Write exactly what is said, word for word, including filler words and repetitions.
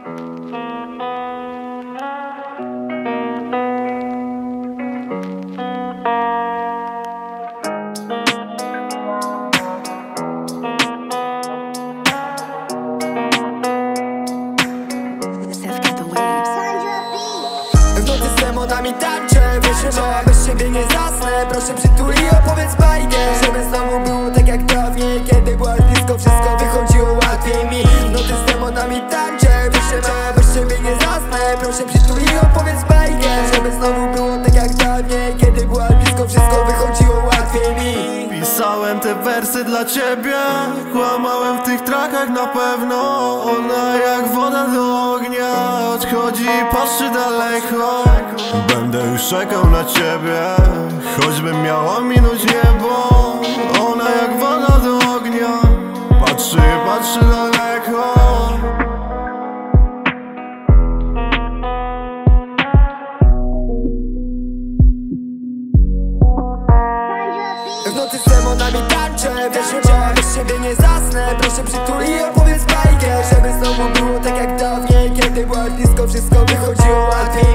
W nocy z demonami tańczę, wiesz, że bez siebie nie zasnę. Proszę przytul i opowiedz bajkę, żeby znowu było tak jak dawniej, kiedy byłaś blisko, wszystko wychodziło łatwiej mi. W nocy z demonami tańczę, wiesz, że bez siebie nie zasnę. Proszę przytul i opowiedz bajkę, żeby znowu było tak jak dawniej, kiedy byłaś blisko, wszystko wychodziło łatwiej mi. Pisałem te wersy dla ciebie, kłamałem w tych trackach na pewno. Ona jak woda do ognia, odchodzi i patrzy daleko. Będę już czekał na ciebie, choćbym miała minąć niebo. Ona jak woda do ognia, patrzy i patrzy daleko. W nocy z demonami tańczę, wiesz, że bez siebie nie zasnę. Proszę przytul i opowiedz bajkę, żeby znowu było tak jak dawniej, kiedy byłaś blisko, wszystko wychodziło łatwiej.